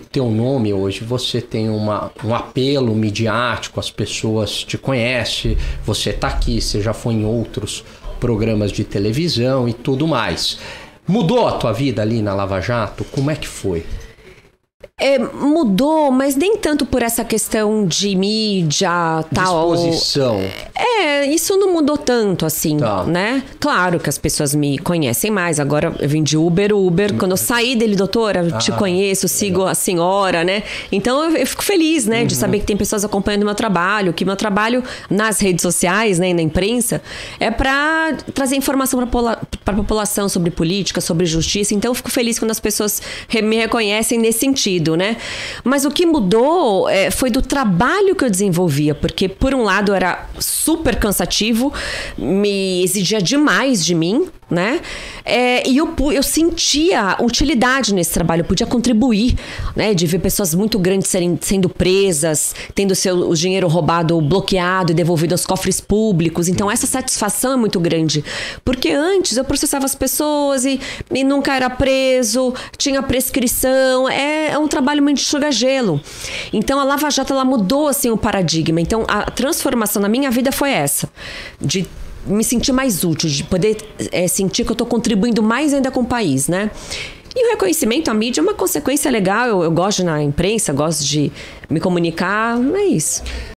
teu nome hoje, você tem um apelo midiático, as pessoas te conhecem, você tá aqui, você já foi em outros programas de televisão e tudo mais. Mudou a tua vida ali na Lava Jato? Como é que foi? Mudou, mas nem tanto por essa questão de mídia, tal. Disposição. Isso não mudou tanto, assim, né? Claro que as pessoas me conhecem mais. Agora eu vim de Uber. Quando eu saí dele, doutora, eu te conheço, sigo a senhora, né? Então eu fico feliz, né? De saber que tem pessoas acompanhando o meu trabalho, que meu trabalho nas redes sociais, né? E na imprensa, é pra trazer informação pra população sobre política, sobre justiça. Então eu fico feliz quando as pessoas me reconhecem nesse sentido, né? Mas o que mudou foi do trabalho que eu desenvolvia, porque por um lado era super cansativo, me exigia demais de mim, né? E eu sentia utilidade nesse trabalho, eu podia contribuir, né? De ver pessoas muito grandes sendo presas, tendo o dinheiro roubado, bloqueado e devolvido aos cofres públicos. Então essa satisfação é muito grande, porque antes eu processava as pessoas e nunca era preso, tinha prescrição, é um trabalho muito enxuga-gelo. Então a Lava Jato, ela mudou assim o paradigma. Então a transformação na minha vida foi essa, de me sentir mais útil, de poder sentir que eu tô contribuindo mais ainda com o país, né? E o reconhecimento, a mídia é uma consequência legal. Eu gosto na imprensa, gosto de me comunicar, é isso.